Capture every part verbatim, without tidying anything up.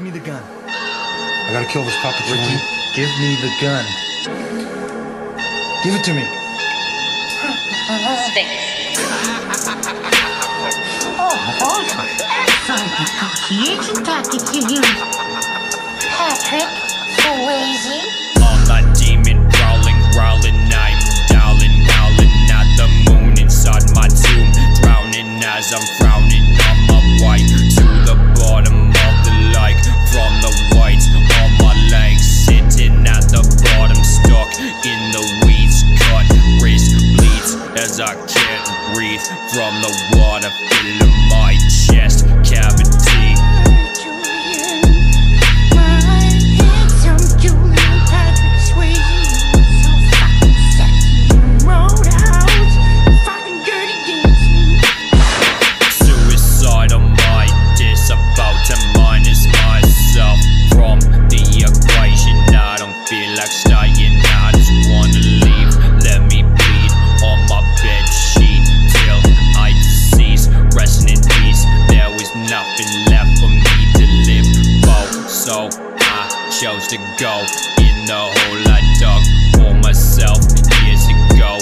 Give me the gun. I gotta kill this puppet. Ricky, give me the gun. Give it to me. Oh, Phonk. Excellent negotiation tactic you used. Patrick, Swayze. I'm that demon, prowling, growling, I'm Dallan, howling at the moon inside my tomb, drowning as I'm frowning on my way to the bottom of the lake. From the weight on my legs, sitting at the bottom, stuck in the weeds, cut wrist bleeds as I can't breathe from the water filling my chest cavity. Suicidal Midas, about to minus myself from the equation. I don't feel like staying, I just wanna leave. Let me bleed on my bed sheet till I decease, resting in peace. There was nothing left for me to live for, so I chose to go in the hole I dug for myself years ago.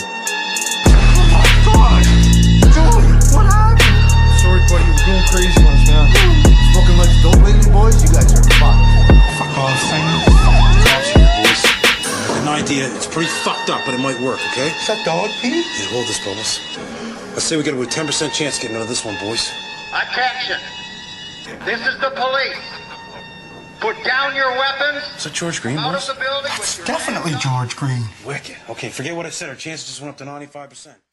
God! Julie, what happened? Sorry, buddy, we're going crazy on us, man. Smoking like dope lately, boys? You guys are fucked. Fuck off, thing. Tops here, boys. I have an idea. It's pretty fucked up, but it might work, okay? Is that dog pee? Yeah, hold this, Bubbles. Let's say we got a ten percent chance getting out of this one, boys. Attention! This is the police. Put down your weapons. Is that George Green, Out boys? of the building. That's definitely George Green. Wicked. Okay, forget what I said. Our chances just went up to ninety-five percent.